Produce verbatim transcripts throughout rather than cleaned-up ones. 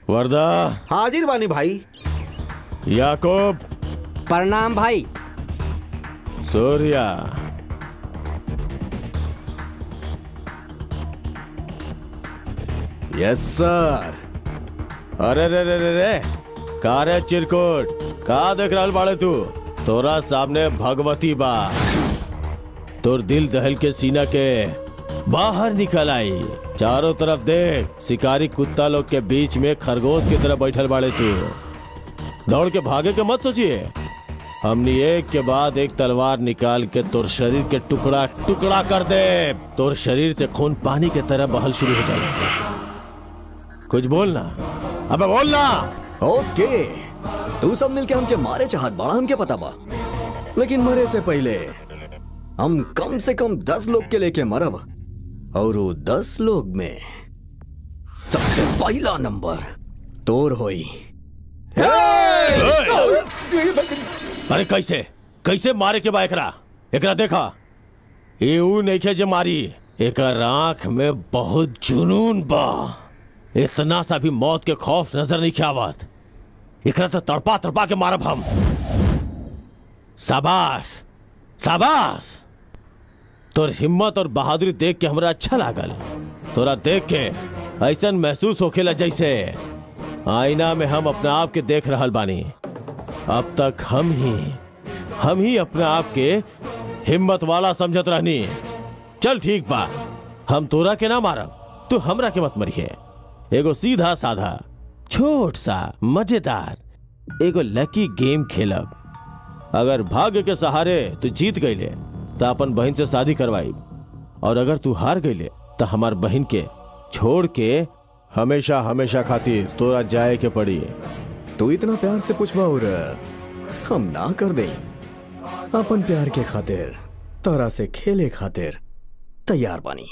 वर्दा हाजिर बानी भाई। याकूब प्रणाम भाई। Surya yes sir. अरे रे रे रे रे का रे चिरकुट, का देख रहल बाड़े तू? तोरा सामने भगवती बा। तोर दिल दहल के सीना के बाहर निकल आई। चारों तरफ देख, शिकारी कुत्ता लोग के बीच में खरगोश की तरह बैठल बाड़े तू। दौड़ के भागे के मत सोचिए। हमनी एक के बाद एक तलवार निकाल के तोर शरीर के टुकड़ा टुकड़ा कर दे। तोर शरीर से खून पानी के तरह बहल शुरू हो जाए। कुछ बोलना, अबे बोलना। ओके, तू सब मिलके हमके मारे चाहत बड़ा, हमके पता बा, लेकिन मरे से पहले हम कम से कम दस लोग के लेके मरब, और वो दस लोग में सबसे पहला नंबर तोर होई। अरे कैसे कैसे मारे के बा एकरा? एकरा देखा, ये ऊ नइखे जे मारी, एकर आंख में बहुत जुनून बा। इतना सा भी मौत के खौफ नजर नहीं आवत। एकरा तो तड़पा तड़पा के मारब हम। शाबाश शाबाश, तोर हिम्मत और बहादुरी देख के हमरा अच्छा लागल। तोरा देख के ऐसा महसूस होखेला जैसे आईना में हम अपने आप के देख रहल बानी। अब तक हम ही हम ही अपने आप के हिम्मत वाला समझत रहनी। चल ठीक बा, हम तोरा के ना मारब, तू हमरा के मत मरिए। एगो सीधा साधा छोट सा मजेदार एगो लकी गेम खेलब। अगर भाग्य के सहारे तू जीत गईले तो अपन बहन से शादी करवाई, और अगर तू हार गईले तो हमार बहन के छोड़ के हमेशा हमेशा खातिर तोरा जाए के पड़ी। तू इतना प्यार से पूछबा और हम ना कर दे। अपन प्यार के खातिर तोरा से खेले खातिर तैयार बानी।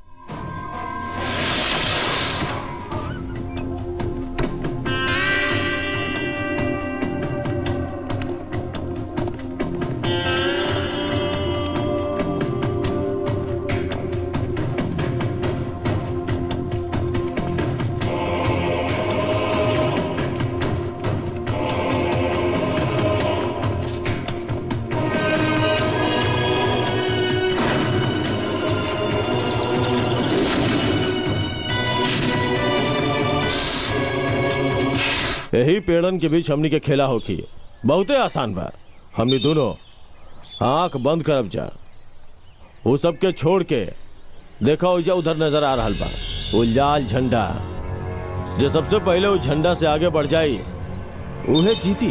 यही पेड़न के बीच हमनी के खेला होखी बहुते आसान बा। हमनी दोनों आंख बंद करब जा, वो सबके छोड़ के देखा हो जा उधर नजर आ रहा बा वो लाल झंडा। जो सबसे पहले वो झंडा से आगे बढ़ जाई उन्हें जीती।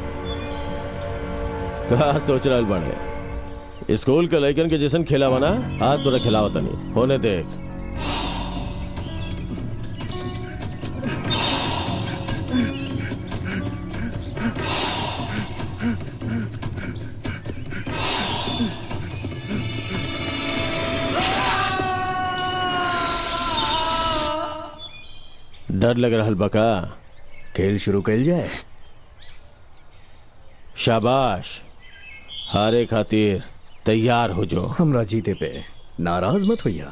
क्या सोच रहा बड़े? स्कूल के लड़कन के जैसन खेला बना, आज तोरा खिलावत नहीं होने देख। डर लग रहा बका? खेल शुरू कर जाए। शाबाश, हारे खातिर तैयार हो जो। हमरा जीते पे नाराज मत होइया।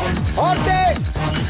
और तेज।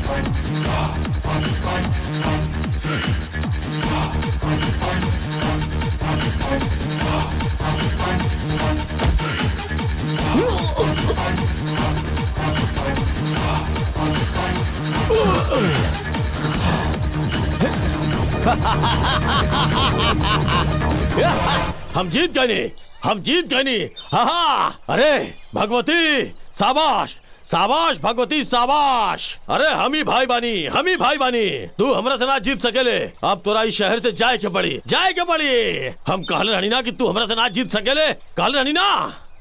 हम जीत गए नहीं, हम जीत गए नहीं। हा हा। अरे भगवती शाबाश, शाबाश भगवती शाबाश। अरे हम ही भाई बानी, हम ही भाई बानी। तू हमरा से ना जीत सकेले। अब तोरा इस शहर से जाए के पड़ी, जाए के पड़ी। हम कहले रहनी ना कि तू हमरा से ना जीत सकेले, कहले रहनी ना।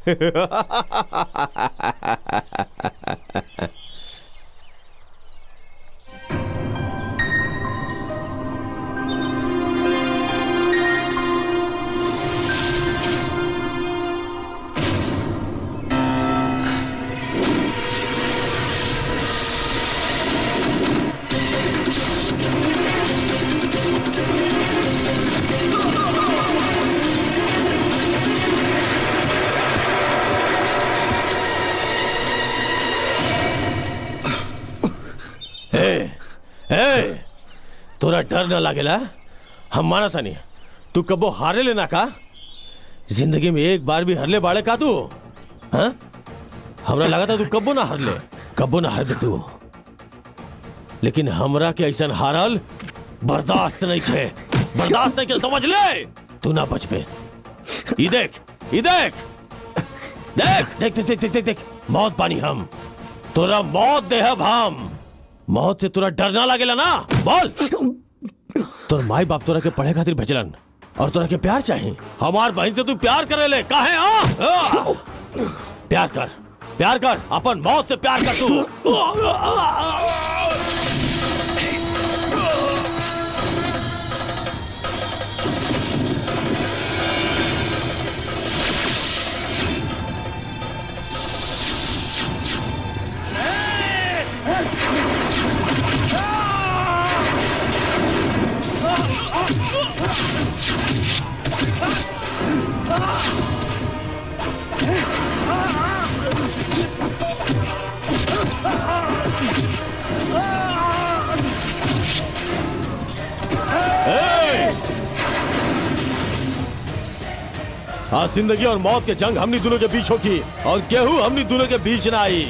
ए, तोरा डर न लागेला? हम माना था नहीं, तू कबो हारे लेना का? जिंदगी में एक बार भी हरले बाड़े का तू? हाँ? हमरा लगा था तू कबो ना हरले, कबो ना हरबे तू। लेकिन हमरा के ऐसा हारल बर्दाश्त नहीं थे, बर्दाश्त नहीं के, समझ ले। तू ना बच पे। ये देख, ये देख, देख देख देख देख देख देख, मौत पानी हम, तोरा मौत देहब हम। मौत से तोरा डर ना लागेला ना? बोल। तोर माई बाप तोरा के पढ़े खातिर भेजलन और तोरा के प्यार चाहिए। हमार बहन से तू प्यार करे ले, काहे? हाँ प्यार कर, प्यार कर, अपन मौत से प्यार कर तू। आज जिंदगी और मौत के जंग हमनी दोनों के बीच होगी और केहू हमनी दोनों के बीच ना आई।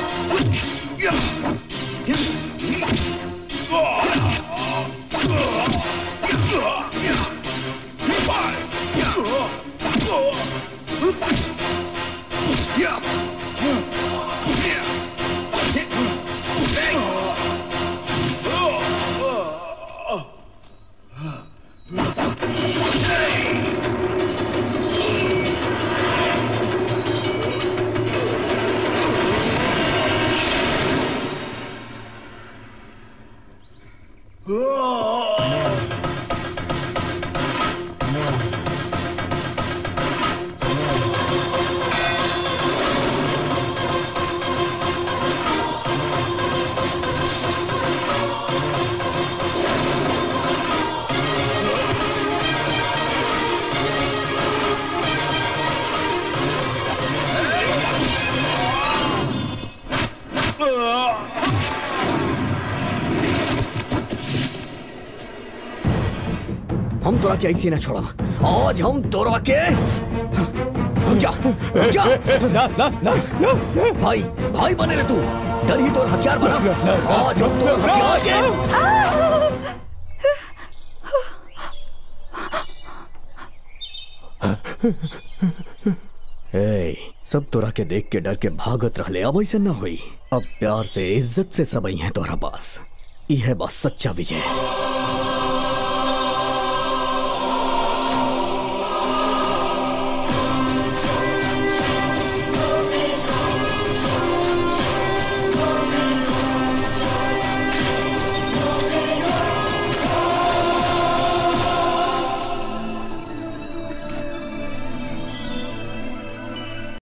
Oh! हम तोरा के ऐसे ना छोड़म। आज हम तोरा के रुक जा, रुक जा। ना ना ना ना भाई भाई बने रे तू, डर ही तोर हथियार बना। आज हम तोर हथियार के ए, सब तोरा के देख के डर के भागत रहले। अब ऐसे ना हुई। अब प्यार से इज्जत से सब आई हैं तोरा पास। यह बस सच्चा विजय।